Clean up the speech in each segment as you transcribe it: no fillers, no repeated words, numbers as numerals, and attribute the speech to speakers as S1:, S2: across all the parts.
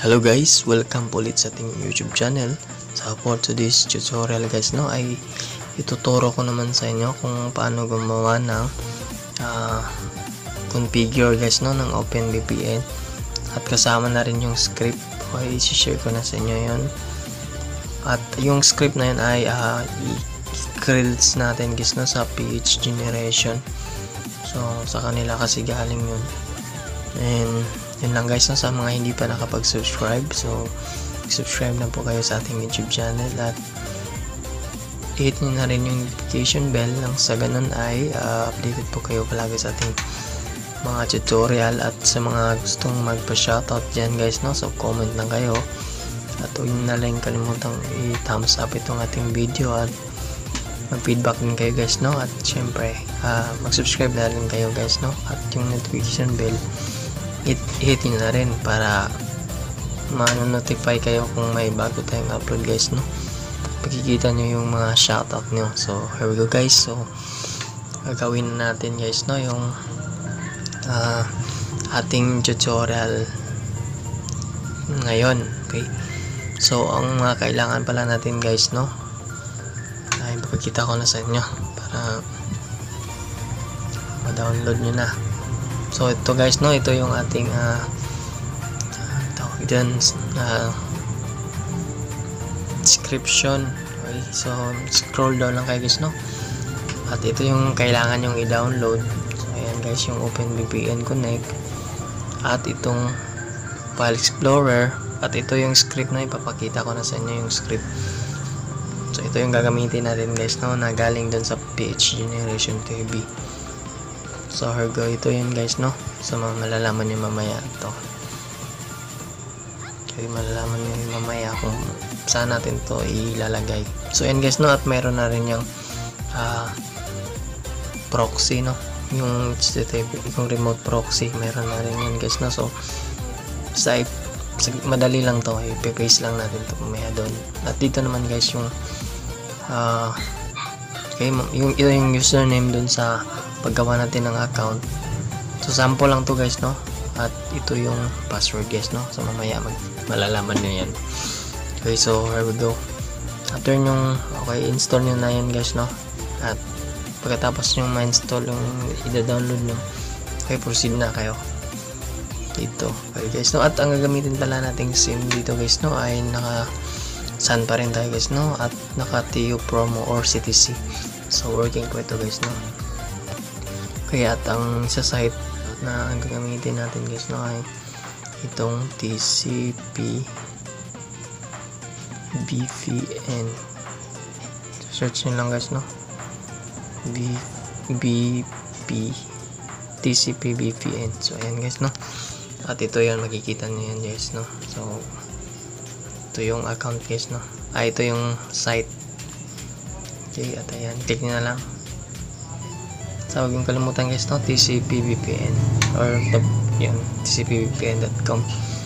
S1: Hello guys, welcome po ulit sa ating YouTube channel. So for today's tutorial guys, ay ituturo ko naman sa inyo kung paano gumawa ng configure guys, ng OpenVPN. At kasama na rin yung script. Okay, i-share ko na sa inyo yun. At yung script na yun ay i-create natin guys, sa PH Generation. So sa kanila kasi galing yun. And yun lang guys, sa mga hindi pa nakapag-subscribe, so subscribe na po kayo sa ating YouTube channel at hit nyo na rin yung notification bell nang sa ganun ay updated po kayo palagi sa ating mga tutorial. At sa mga gustong magpa-shoutout dyan guys, so comment lang kayo at huwag na lang kalimutang i-thumbs up itong ating video at mag-feedback din kayo guys, at syempre mag-subscribe na rin kayo guys, at yung notification bell hit nyo na rin para ma-notify kayo kung may bago tayong upload guys, pagkikita nyo yung mga shoutout nyo. So here we go guys. So gagawin natin guys, yung ating tutorial ngayon. Okay, so ang mga kailangan pala natin guys, ay ipapakita ko na sa inyo para ma-download nyo na. So ito guys, ito yung ating tawag dyan, description. Okay, so scroll down lang kayo guys, at ito yung kailangan yung i-download. So ayan guys, yung OpenVPN Connect at itong File Explorer at ito yung script na ipapakita ko na sa inyo yung script. So ito yung gagamitin natin guys, na galing dun sa PH Generation TV. So here go, ito yun guys, so malalaman nyo mamaya ito. Okay, malalaman nyo mamaya kung saan natin to ilalagay. So yan guys, at meron na rin yung proxy, yung HTTP, yung remote proxy, meron na rin yun guys, so madali lang to, ipe-paste lang natin to mamaya doon. At dito naman guys yung okay, ito yung username doon sa paggawa natin ng account. So sample lang to guys, at ito yung password guys, so mamaya malalaman nyo yan. Okay, so here we go. After nyo install nyo na yan guys, at pagkatapos nyo ma-install yung i-download nyo, okay, proceed na kayo dito. Okay guys, at ang gagamitin pala nating SIM dito guys, ay naka SAN pa rin tayo guys, at naka TU Promo or CTC. So working po ito guys, kaya at ang sa site na gagamitin natin guys, ay itong TCP VPN. Search nyo lang guys, TCP VPN. So ayan guys, at ito yan, makikita nyo yan guys, so ito yung account guys, ito yung site. Okay, at ayan, click nyo na lang. So huwag yung kalimutan guys, TCP VPN or yan, tcpvpn.com.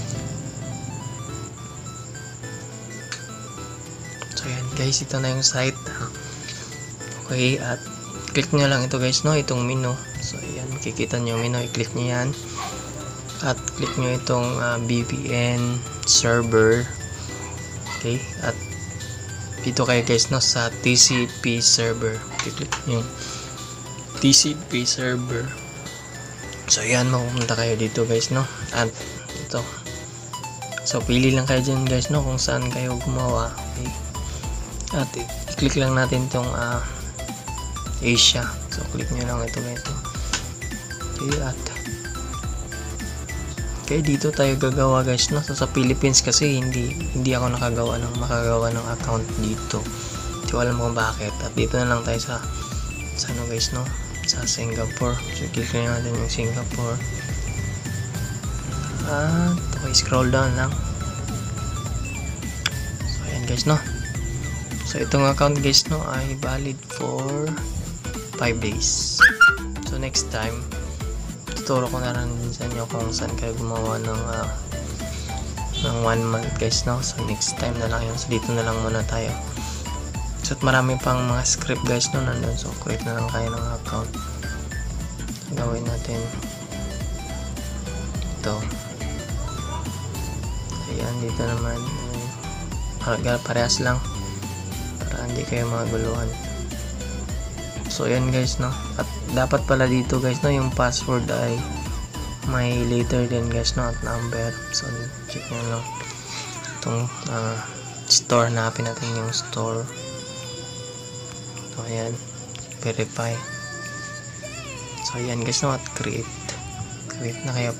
S1: So yan guys, ito na yung site. Okay, at click nyo lang ito guys, itong menu. So ayan, makikita nyo yung menu, i-click nyo yan at click nyo itong VPN server. Okay, at dito kayo guys, sa TCP server, i-click nyo TCP server. So ayan, mapupunta kayo dito guys, at ito, so pili lang kayo dyan guys, kung saan kayo gumawa. Okay, at i-click lang natin itong Asia. So click nyo lang ito guys, okay, at okay, dito tayo gagawa guys, so sa Philippines kasi hindi ako makagawa ng account dito, hindi ko alam kung bakit. At dito na lang tayo sa ano guys, sa Singapore. So click na natin yung Singapore at okay, scroll down lang. So ayan guys, so itong account guys, ay valid for 5 days. So next time tuturo ko na rin sa inyo kung saan kayo gumawa ng 1 month guys, so next time na lang yun. So dito na lang muna tayo. So at marami pang mga script guys, nandun. So create na lang kayo ng account. Gawin natin ito. Ayan. Yan, dito naman parehas lang para hindi kayo maguluhan. So yan guys, no, at dapat pala dito guys, no, yung password ay may letter din guys, no, at number. So check nyo lang itong store, hanapin natin yung store. So ayan, verify. So ayan guys, no, at create na kayo.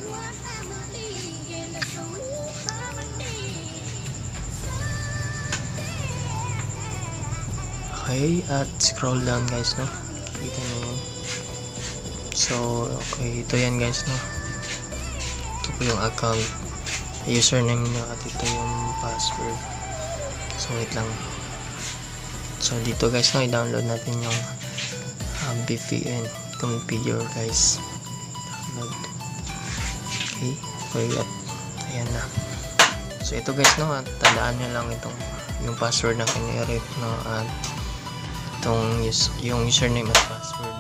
S1: Okay, at scroll down guys, no, kita nyo yun. So okay, ito yan guys, no, ito po yung account, username nyo, at ito yung password. So wait lang. So dito guys, no, i-download natin yung VPN configure guys. Download. Okay, at ayan na. So ito guys, no, at tandaan nyo lang itong yung password na kinirip, no, at itong yung username at password.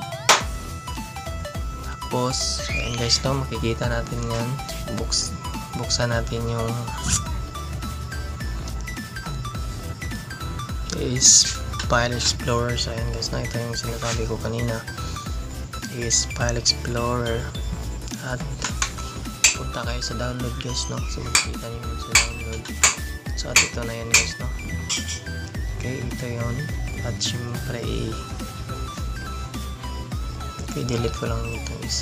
S1: Tapos ayan guys, no, makikita natin yan. Buksan natin yung File Explorer. So ayan guys, no, ito yung sinasabi ko kanina, is File Explorer, at punta kayo sa download guys, no, so makikita nyo yun sa download. So at ito na yan guys, no. Okay, ito yun. At syempre delete ko lang itong isa.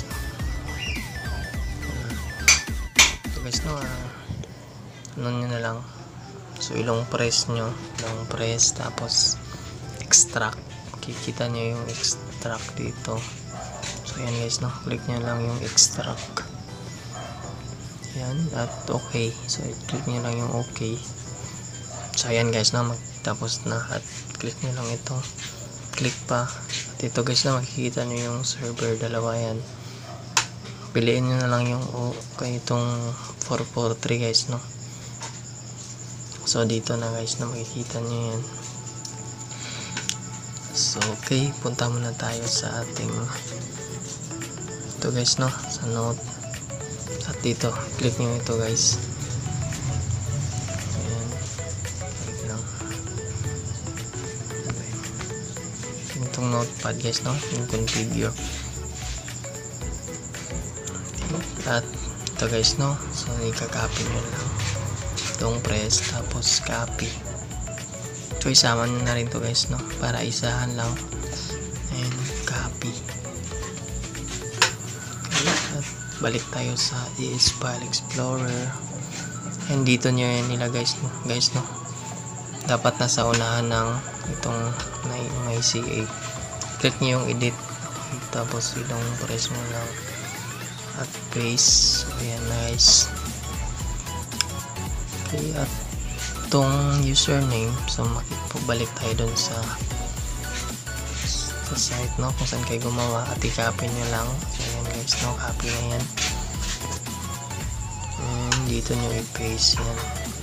S1: So guys, no, ano nyo na lang, so ilong press nyo, tapos extract. Kikita nyo yung extract dito. So ayan guys, no, click nyo lang yung extract. Yan, at okay. So click nyo lang yung okay. So ayan guys, no, tapos na, at click nyo lang ito, click pa, at ito guys, na makikita nyo yung server, dalawa yan. Piliin nyo na lang yung okay, itong 443 guys, no. So dito na guys, na makikita nyo yan. So okay, punta muna tayo sa ating ito guys, no, sa note, at dito click nyo ito guys. Itong notepad guys, no, yung configure. At ito guys, no, so i-copy nyo lang itong press, tapos copy. So isama nyo na rin to guys, no, para isahan lang, and copy. Okay, at balik tayo sa File Explorer, and dito nyo yan nilagay guys, no, dapat nasa unahan ng itong may CA. Click nyo yung edit, tapos ilong press mo lang at paste. So ayan guys. Okay, at itong username, so makipabalik tayo dun sa site, no, kung saan kayo gumawa, at i-copy nyo lang. So ayan guys, no, copy na yan, and dito nyo i-paste yan,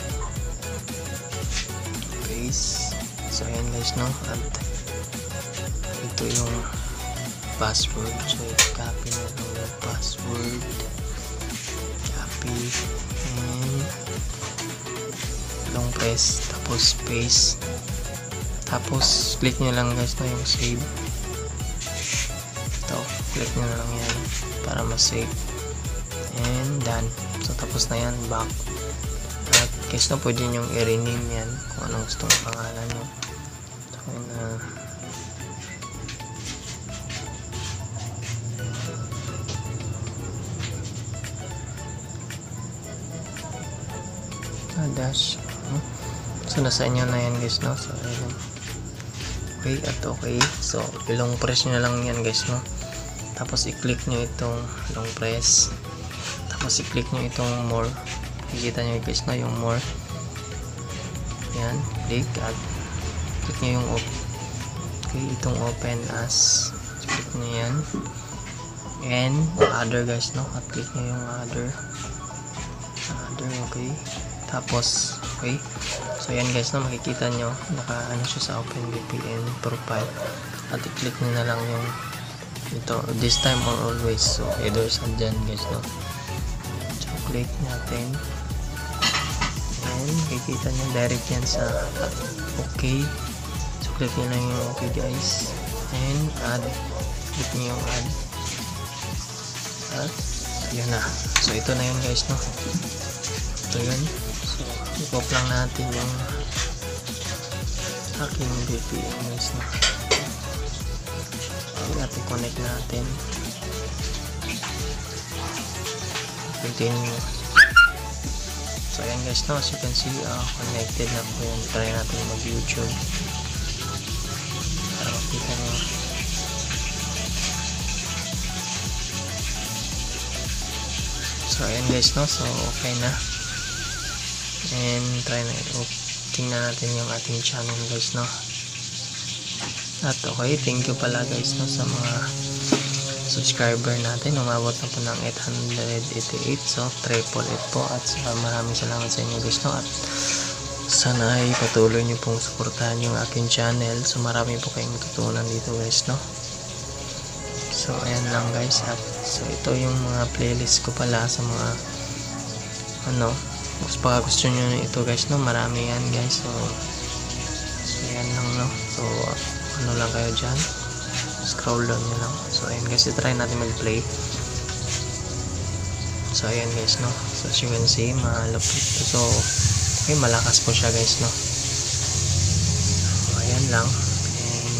S1: paste. So ayan guys, no, at ito yung password. So i-copy na lang yung password, copy, and long press, tapos paste, tapos click nyo lang guys, no, yung save. Ito, click nyo na lang yan para ma-save, and done. So tapos na yan, back. At guys, no, pwede nyo i-rename yan kung anong gusto ng pangalan nyo. So dash. So nasa inyo na yan guys, no. So ayan. Okay, at okay. So ilong press nyo lang yan guys, no. Tapos i-click nyo itong long press, tapos i-click nyo itong more. Kikita nyo guys, no, yung more. Yan, click, at click nyo yung okay, itong open as. So, click nyo yan, and other guys, no, at click nyo yung other, okay. Tapos okay, so yan guys, no, makikita nyo naka ano siya sa OpenVPN profile, at i-click nyo na lang yung ito, this time or always. So either saan dyan guys, no. So click natin, and kikita nyo direct yan sa okay. So click nyo lang yung okay guys, and add, click nyo yung add, at yun na. So ito na yun guys, no? Ito yun. So i-pop lang natin yung aking VPN guys, no? At i-connect natin, continue. So ayan guys, no, as you can see, connected na po yun. Try natin mag YouTube para makita nyo. So ayan guys, no, so okay na, and try na tingnan natin yung ating channel guys, no. At okay, thank you pala guys, no, sa mga subscriber natin. Umabot na po ng 888, so 888 po, at maraming salamat sa inyo guys, no. At sana ay patuloy nyo pong suportahan yung aking channel. So marami po kayong matutunan dito guys, no. So ayan lang guys. At so ito yung mga playlist ko pala sa mga baka gusto nyo ito guys, no, marami yan guys. So ayan lang, no. So lang kayo dyan, scroll down nyo lang. So ayan guys, try natin mag-play. So ayan guys, no. So as you can see, malapit. So okay, malakas po siya guys, no. So ayan lang, and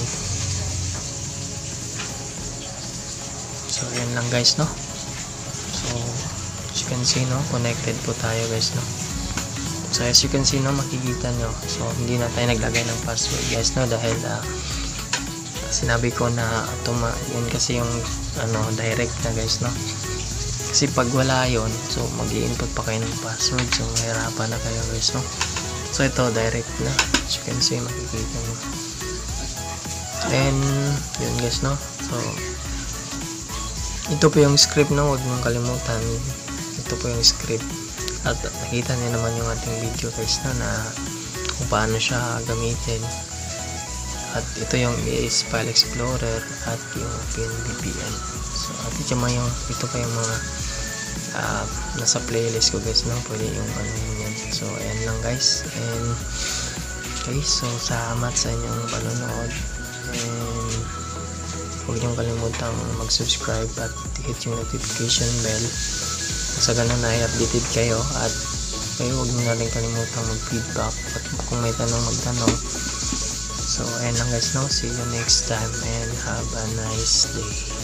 S1: so ayan lang guys, no. So as you can see, no, connected po tayo guys, no. So as you can see, no, makikita nyo. So hindi na tayo naglagay ng password guys, no, dahil sinabi ko na yun kasi yung direct na guys, no. Kasi pag wala yun, so mag-i-input pa kayo ng password, so mahirapan na kayo guys, no. So ito direct na, as you can see, makikita nyo. And yun guys, no. So ito po yung script, no, huwag mong kalimutan. Ito po yung script, at nakita niyo naman yung ating video guys, no, na kung paano siya gamitin. At ito yung is File Explorer at yung OpenVPN. So at ito pa yung mga nasa playlist ko guys, no. Pwede yung yan. So ayan lang guys, and okay, so salamat sa inyong panonood, and huwag niyong kalimutang mag-subscribe at hit yung notification bell sa ganun ay updated kayo. At kayo, huwag niyo na rin kalimutang mag-feedback at kung may tanong magtanong. So ayan lang guys, no. See you next time and have a nice day.